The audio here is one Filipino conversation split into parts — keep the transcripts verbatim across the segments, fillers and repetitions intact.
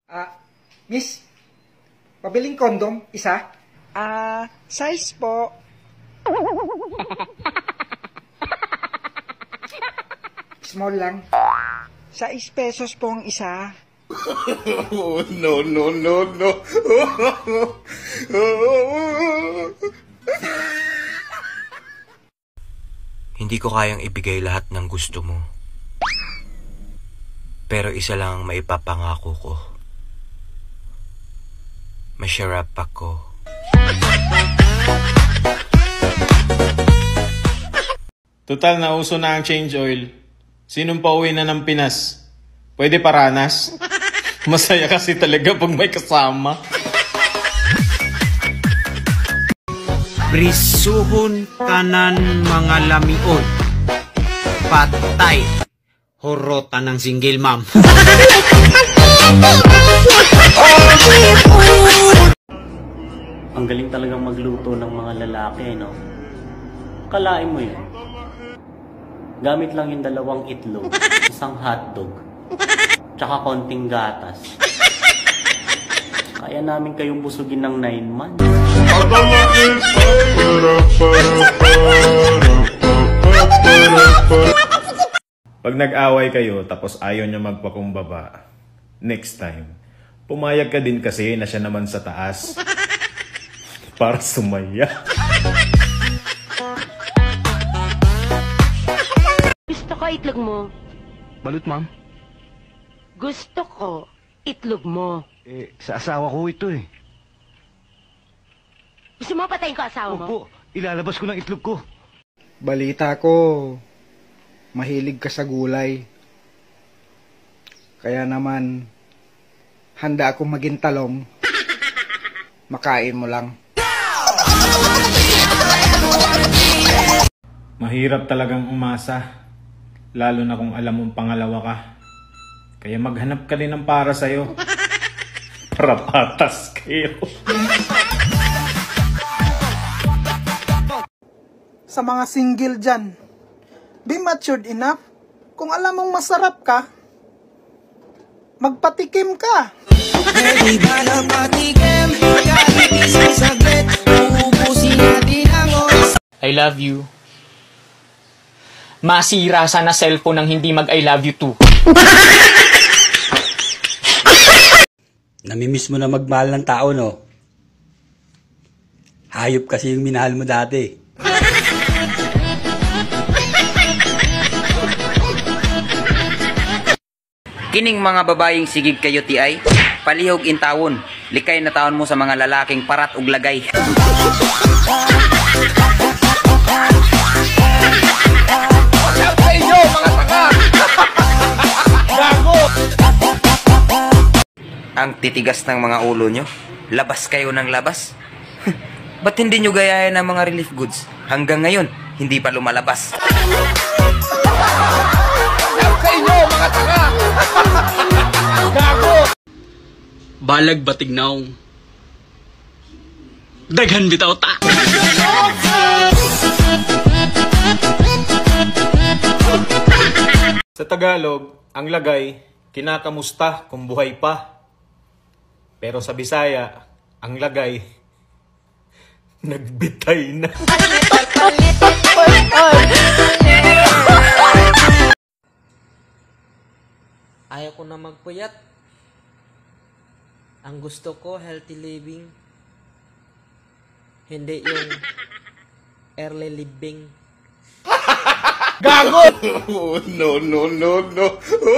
Ah, miss, pabiling kondom, isa? Ah, size po. Small lang. Sais pesos po ang isa. Oh, no, no, no, no. Hindi ko kayang ibigay lahat ng gusto mo. Pero isa lang ang maipapangako ko. Masyarap ako. Total na uso na ang change oil. Sinong pauwi na ng Pinas? Pwede paranas? Masaya kasi talaga pag may kasama. Prisuhon kanan mga lamion. Patay. Horota ng single mom. Ang galing talagang magluto ng mga lalaki, no? Kalain mo yun. Gamit lang yung dalawang itlog, isang hotdog, tsaka konting gatas. Kaya namin kayong busugin ng nine months. Pag nag-away kayo tapos ayaw niya magpakumbaba, next time, pumayag ka din kasi na siya naman sa taas. Para sumaya. Gusto ko itlog mo. Balut, ma'am? Gusto ko itlog mo. Eh, sa asawa ko ito eh. Gusto mo patayin ko asawa mo? Opo, ilalabas ko ng itlog ko. Balita ko, mahilig ka sa gulay. Kaya naman, handa akong maging talong. Makain mo lang. Mahirap talagang umasa. Lalo na kung alam mong pangalawa ka. Kaya maghanap ka din ng para sa'yo. Para patas kayo. Sa mga single dyan, be matured enough. Kung alam mong masarap ka, magpatikim ka. Pwede ba na patikim? Kahit isang saglit, uubusin natin ang oras. I love you. Masira sana cellphone ng hindi mag I love you too. Namimiss mo na magmahal ng tao, no? Hayop kasi yung minahal mo dati. Kining mga babaeng sigig kayo ti ay, palihog in tawon, likay na taon mo sa mga lalaking parat ug lagay. Ang titigas ng mga ulo nyo, labas kayo ng labas. Ba't hindi nyo gayahin ang mga relief goods? Hanggang ngayon, hindi pa lumalabas. Mga tanga! Gago! Balag batignaw. Daghan bitaw ta. Sa Tagalog, ang lagay, kinakamusta kung buhay pa. Pero sa Bisaya, ang lagay, nagbitay na. Ayaw ko na magpuyat. Ang gusto ko, healthy living. Hindi yung early living. Gago! Oh, no, no, no, no.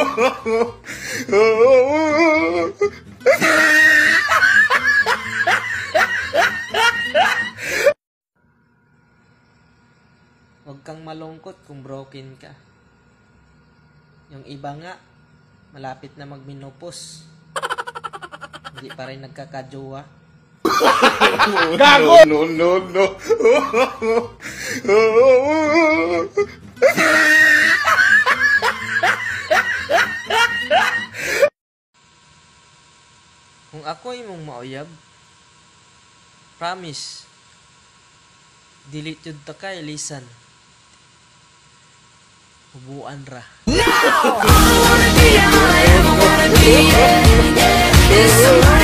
Huwag kang malungkot kung broken ka. Yung iba nga, malapit na magminopos. Hindi pa rin nagkakajowa. Gago! No, no, no, no. Kung ako imong mauyab, promise, delete yun ta kay lisan. Hubuan ra. No! Hello